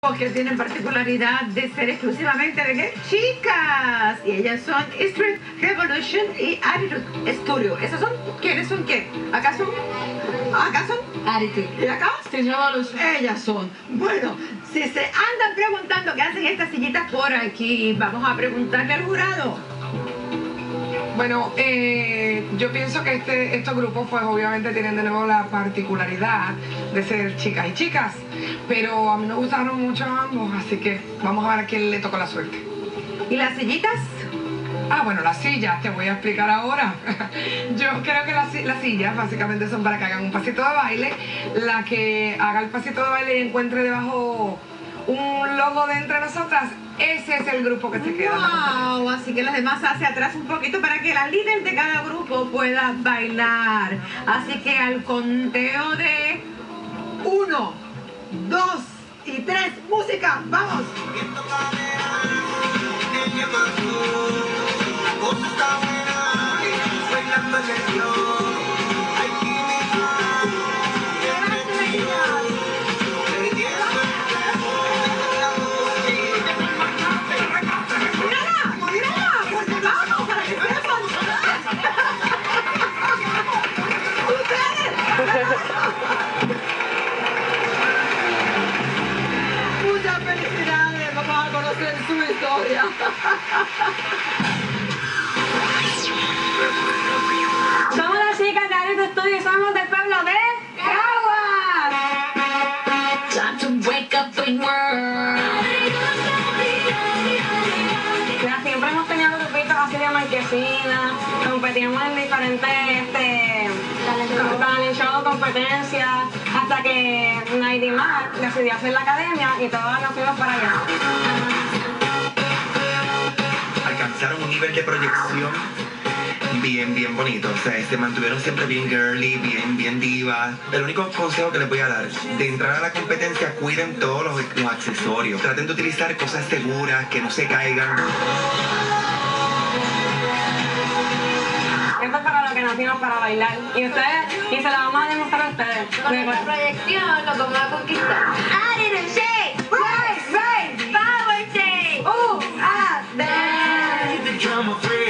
Que tienen particularidad de ser exclusivamente de ¿qué? Chicas, y ellas son Street Revolution y Attitude Studio. ¿Esos son? ¿Quiénes son qué? ¿Acá son? Attitude. ¿Y acá? Street Revolution. Ellas son. Bueno, si se andan preguntando qué hacen estas sillitas por aquí, vamos a preguntarle al jurado. Bueno, yo pienso que estos grupos pues obviamente tienen de nuevo la particularidad de ser chicas y chicas, pero a mí me gustaron mucho ambos, así que vamos a ver a quién le tocó la suerte. ¿Y las sillitas? Ah, bueno, las sillas, te voy a explicar ahora. Yo creo que las sillas básicamente son para que hagan un pasito de baile. La que haga el pasito de baile y encuentre debajo un logo de entre nosotras, ese es el grupo que se queda. ¡Wow! Así que los demás hacia atrás un poquito para que la líder de cada grupo pueda bailar. Así que al conteo de 1, 2 y 3, ¡música! ¡Vamos! Muchas felicidades, vamos a conocer su historia. Somos las chicas de Attitude Studio y somos del pueblo de Caguas. Time to wake up the world. Mira, siempre hemos tenido grupitos así de marquesinas, competíamos en diferentes talent show, competencias, hasta que Naidi Mar decidió hacer la academia y todos nos fuimos para allá. Alcanzaron un nivel de proyección bien bonito, o sea, se mantuvieron siempre bien girly, bien divas. El único consejo que les voy a dar, de entrar a la competencia, cuiden todos los accesorios, traten de utilizar cosas seguras, que no se caigan. Esto es para lo que nacimos, para bailar, y se lo vamos a demostrar a ustedes. Con nuestra proyección lo vamos a conquistar. Attitude Shake, Rise, Power Shake, The drama free.